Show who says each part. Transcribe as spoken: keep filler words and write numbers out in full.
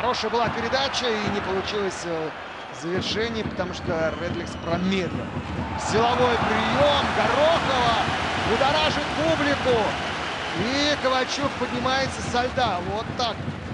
Speaker 1: Хорошая была передача и не получилось завершение, потому что Редликс промедлил. Силовой прием Горохова будоражит публику. И Ковальчук поднимается со льда. Вот так.